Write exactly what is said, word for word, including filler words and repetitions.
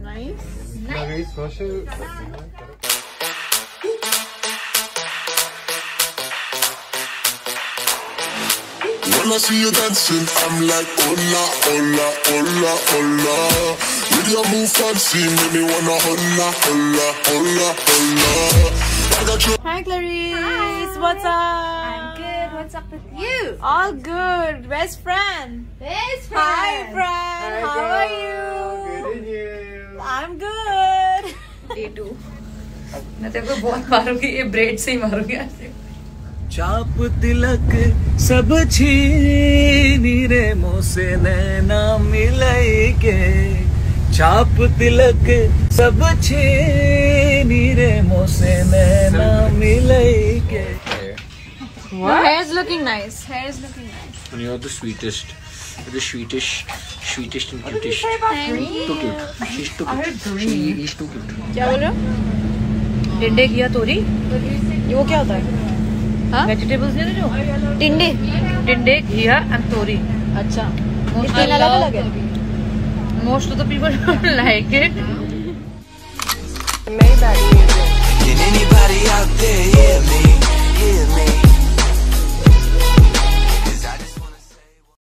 Nice. Very social. When I see you dancing, I'm like, hola, hola, hola, hola. With your move fancy, make me wanna hola, hola, hola, hola. I got you. Hi Clarice, what's up? I'm good. What's up with you? All good. Best friend. Best friend. Hi friend. Hi, How girl. are you? Good in you. I'm good. A two. मैं तेरे को बहुत मारूंगी, ये bread से ही मारूंगी ऐसे। चाप तिलक सब छीनी रे मोसे नैना मिलाई के, चाप तिलक सब छीनी रे मोसे नैना मिलाई के। Your hair is looking nice. Hair is looking nice. And you're the sweetest, you're the sweetest, sweetest and cutest. Thank you. Too cute. She's too cute. She is too cute. क्या बोल रहे हो? टिंडे घिया तोरी, ये वो क्या होता है? हाँ? वेजिटेबल्स नहीं जो टिंडे. टिंडे घिया एंड तोरी। अच्छा. ये तीन अलग अलग है. Most of the people don't like it. Maybach music.